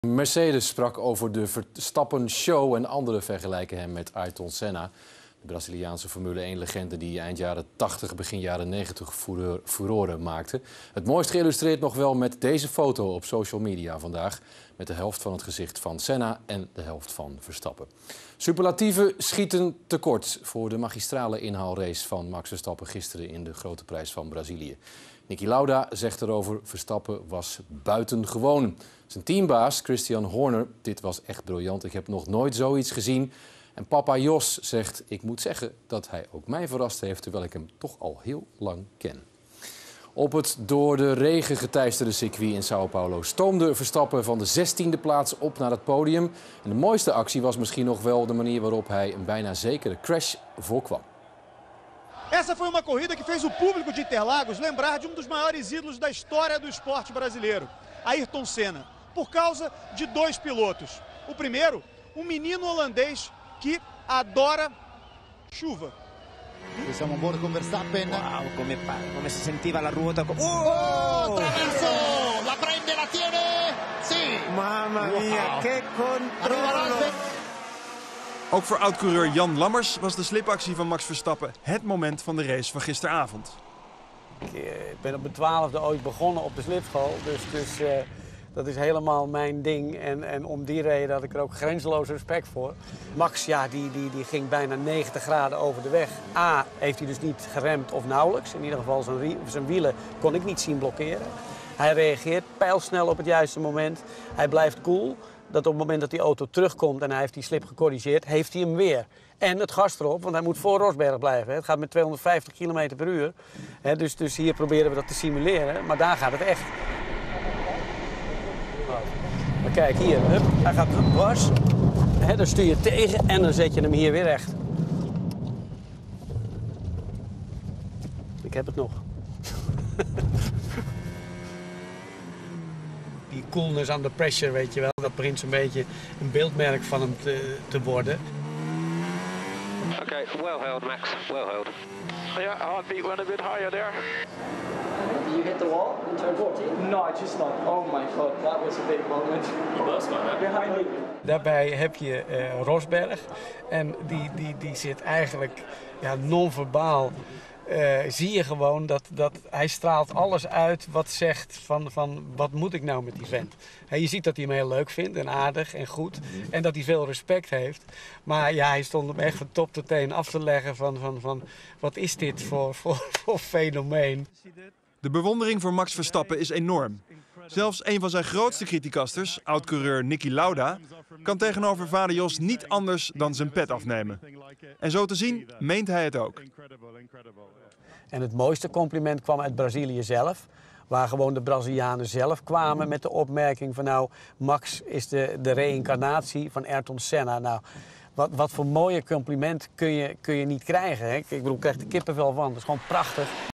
Mercedes sprak over de Verstappen-show en anderen vergelijken hem met Ayrton Senna. De Braziliaanse Formule 1-legende die eind jaren 80, begin jaren 90 furoren maakte. Het mooist geïllustreerd nog wel met deze foto op social media vandaag. Met de helft van het gezicht van Senna en de helft van Verstappen. Superlatieven schieten tekort voor de magistrale inhaalrace van Max Verstappen gisteren in de Grote Prijs van Brazilië. Niki Lauda zegt erover: Verstappen was buitengewoon. Zijn teambaas Christian Horner: dit was echt briljant, ik heb nog nooit zoiets gezien. En papa Jos zegt: ik moet zeggen dat hij ook mij verrast heeft, terwijl ik hem toch al heel lang ken. Op het door de regen geteisterde circuit in Sao Paulo stoomde Verstappen van de 16e plaats op naar het podium. En de mooiste actie was misschien nog wel de manier waarop hij een bijna zekere crash voorkwam. Essa foi uma corrida que fez o público de Interlagos lembrar de dos maiores ídolos da história do esporte brasileiro, Ayrton Senna, por causa de dois pilotos. O primeiro, menino holandês que adora chuva. Siamo a bordo con Verstappen. Wow, come si sentiva la ruota. Oh, traverso! La prende, la tiene! Sì! Mamma mia, che controllo! Ook voor oud-coureur Jan Lammers was de slipactie van Max Verstappen het moment van de race van gisteravond. Ik ben op mijn 12e ooit begonnen op de slipschool, dus dat is helemaal mijn ding. En om die reden had ik er ook grenzeloos respect voor. Max, ja, die ging bijna 90 graden over de weg. A, heeft hij dus niet geremd of nauwelijks. In ieder geval zijn wielen kon ik niet zien blokkeren. Hij reageert pijlsnel op het juiste moment. Hij blijft cool. Dat op het moment dat die auto terugkomt en hij heeft die slip gecorrigeerd, heeft hij hem weer. En het gas erop, want hij moet voor Rosberg blijven. Het gaat met 250 km per uur. Dus hier proberen we dat te simuleren, maar daar gaat het echt. Maar kijk hier, hup, hij gaat dwars. Dan stuur je tegen en dan zet je hem hier weer recht. Ik heb het nog. Die coolness under pressure, weet je wel, dat begint zo'n beetje een beeldmerk van hem te worden. Okay, well held, Max, well held. Yeah, heartbeat went a bit higher there. Did you hit the wall in turn 14? No, I just like, oh my god, that was a big moment. You burst like that. Behind you. Daarbij heb je Rosberg en die zit eigenlijk non-verbaal. Zie je gewoon dat hij straalt alles uit wat zegt van wat moet ik nou met die vent. Je ziet dat hij hem heel leuk vindt en aardig en goed en dat hij veel respect heeft. Maar ja, hij stond hem echt van top tot teen af te leggen van wat is dit voor fenomeen. De bewondering voor Max Verstappen is enorm. Zelfs een van zijn grootste criticasters, oud-coureur Niki Lauda, kan tegenover vader Jos niet anders dan zijn pet afnemen. En zo te zien meent hij het ook. En het mooiste compliment kwam uit Brazilië zelf. Waar gewoon de Brazilianen zelf kwamen met de opmerking van nou, Max is de reïncarnatie van Ayrton Senna. Nou, wat voor mooie compliment kun je niet krijgen. Hè? Ik bedoel, ik krijg er kippenvel van. Dat is gewoon prachtig.